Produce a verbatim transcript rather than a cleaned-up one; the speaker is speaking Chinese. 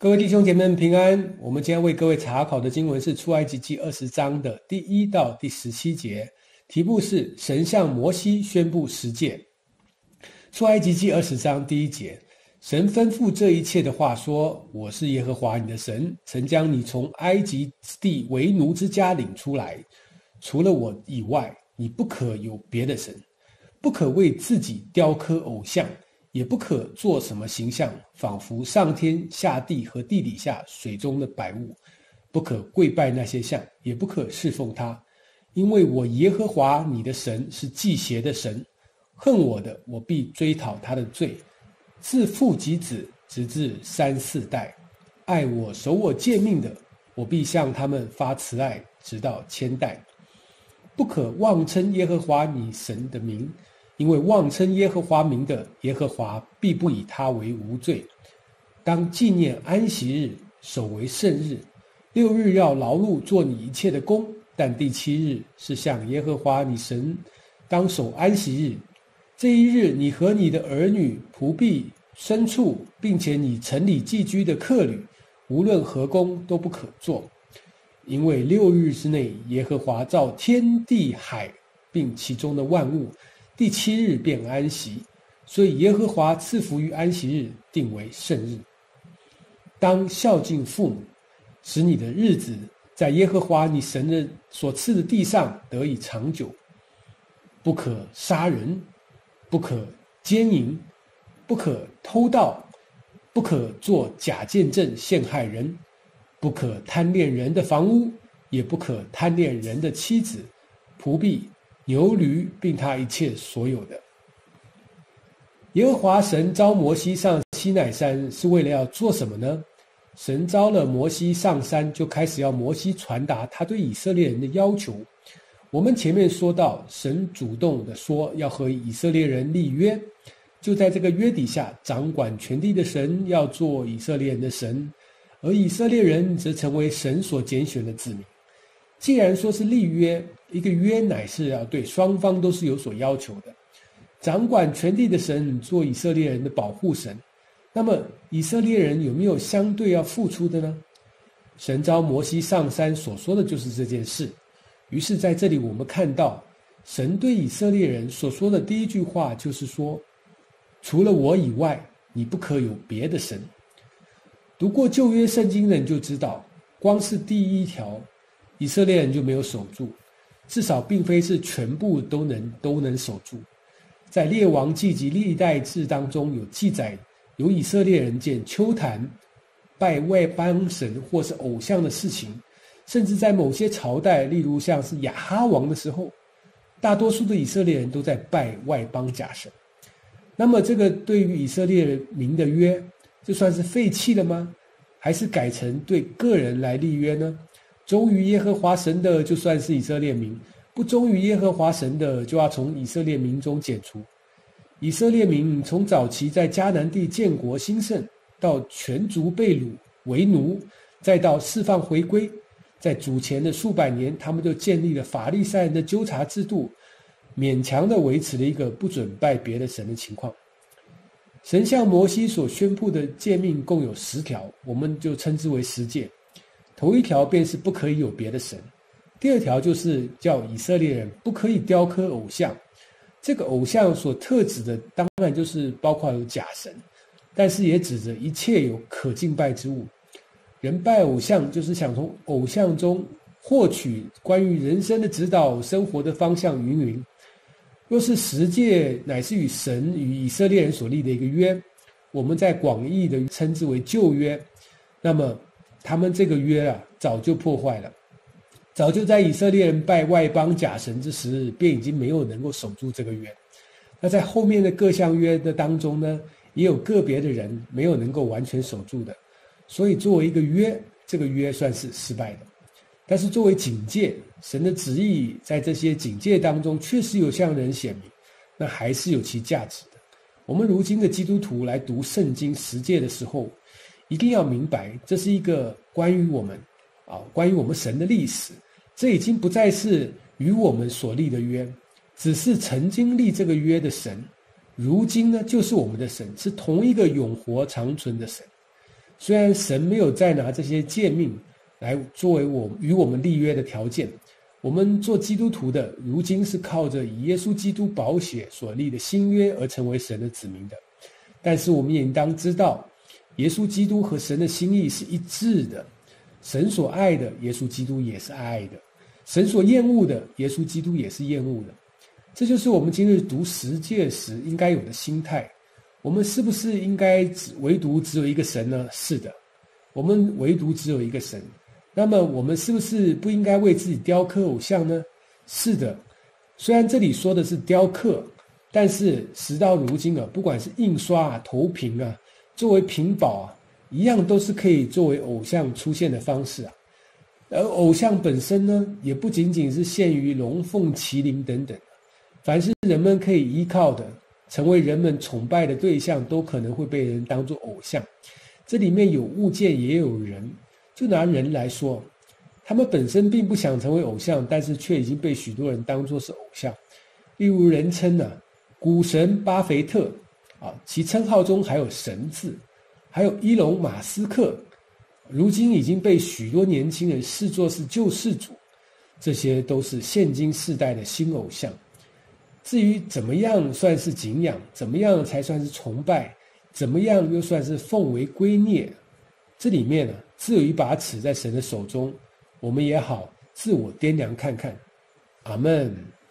各位弟兄姐妹们平安，我们今天为各位查考的经文是出埃及记二十章的第一到第十七节，题目是神向摩西宣布十诫。出埃及记二十章第一节，神吩咐这一切的话说，我是耶和华你的神，曾将你从埃及地为奴之家领出来，除了我以外，你不可有别的神，不可为自己雕刻偶像，也不可做什么形象，仿佛上天下地和地底下水中的百物，不可跪拜那些像，也不可侍奉他，因为我耶和华你的神是忌邪的神，恨我的，我必追讨他的罪，自父及子，直至三四代；爱我守我诫命的，我必向他们发慈爱，直到千代。不可妄称耶和华你神的名，因为妄称耶和华名的，耶和华必不以他为无罪。当纪念安息日，守为圣日。六日要劳碌做你一切的工，但第七日是向耶和华你神当守安息日。这一日，你和你的儿女、仆婢、牲畜，并且你城里寄居的客旅，无论何工都不可做。因为六日之内，耶和华造天地海，并其中的万物，第七日便安息，所以耶和华赐福于安息日，定为圣日。当孝敬父母，使你的日子在耶和华你神的所赐的地上得以长久。不可杀人，不可奸淫，不可偷盗，不可作假见证陷害人，不可贪恋人的房屋，也不可贪恋人的妻子、仆婢、牛驴，并他一切所有的。耶和华神召摩西上西乃山是为了要做什么呢？神召了摩西上山，就开始要摩西传达他对以色列人的要求。我们前面说到，神主动的说要和以色列人立约，就在这个约底下，掌管全地的神要做以色列人的神，而以色列人则成为神所拣选的子民。既然说是立约，一个约乃是要对双方都是有所要求的。掌管全地的神做以色列人的保护神，那么以色列人有没有相对要付出的呢？神召摩西上山所说的就是这件事。于是在这里我们看到，神对以色列人所说的第一句话就是说，除了我以外，你不可有别的神。读过旧约圣经的人就知道，光是第一条以色列人就没有守住，至少并非是全部都能都能守住。在列王纪及历代志当中有记载，有以色列人见丘坛、拜外邦神或是偶像的事情，甚至在某些朝代，例如像是亚哈王的时候，大多数的以色列人都在拜外邦假神。那么这个对于以色列民的约，这算是废弃了吗？还是改成对个人来立约呢？忠于耶和华神的就算是以色列民，不忠于耶和华神的就要从以色列民中剪除。以色列民从早期在迦南地建国兴盛，到全族被掳为奴，再到释放回归，在主前的数百年，他们就建立了法利赛人的纠察制度，勉强的维持了一个不准拜别的神的情况。神向摩西所宣布的诫命共有十条，我们就称之为十诫。头一条便是不可以有别的神，第二条就是叫以色列人不可以雕刻偶像。这个偶像所特指的当然就是包括有假神，但是也指着一切有可敬拜之物。人拜偶像就是想从偶像中获取关于人生的指导、生活的方向云云。若是十诫乃是与神与以色列人所立的一个约，我们在广义的称之为旧约，那么他们这个约啊早就破坏了，早就在以色列人拜外邦假神之时，便已经没有能够守住这个约。那在后面的各项约的当中呢，也有个别的人没有能够完全守住的，所以作为一个约，这个约算是失败的。但是作为警戒，神的旨意在这些警戒当中确实有向人显明，那还是有其价值的。我们如今的基督徒来读圣经十诫的时候，一定要明白，这是一个关于我们啊，关于我们神的历史。这已经不再是与我们所立的约，只是曾经立这个约的神，如今呢就是我们的神，是同一个永活长存的神。 虽然神没有再拿这些诫命来作为我与我们立约的条件，我们做基督徒的，如今是靠着以耶稣基督宝血所立的新约而成为神的子民的。但是我们也应当知道，耶稣基督和神的心意是一致的，神所爱的，耶稣基督也是爱的；神所厌恶的，耶稣基督也是厌恶的。这就是我们今日读十诫时应该有的心态。我们是不是应该只唯独只有一个神呢？是的，我们唯独只有一个神。那么我们是不是不应该为自己雕刻偶像呢？是的，虽然这里说的是雕刻，但是时到如今啊，不管是印刷啊、投屏啊，作为屏保啊，一样都是可以作为偶像出现的方式啊。而偶像本身呢，也不仅仅是限于龙凤麒麟等等，凡是人们可以依靠的，成为人们崇拜的对象，都可能会被人当作偶像。这里面有物件也有人。就拿人来说，他们本身并不想成为偶像，但是却已经被许多人当作是偶像。例如人称啊，古神巴菲特啊，其称号中还有神字，还有伊隆马斯克，如今已经被许多年轻人视作是救世主。这些都是现今世代的新偶像。至于怎么样算是敬仰，怎么样才算是崇拜，怎么样又算是奉为圭臬，这里面呢、啊，只有一把尺在神的手中，我们也好自我掂量看看。阿们。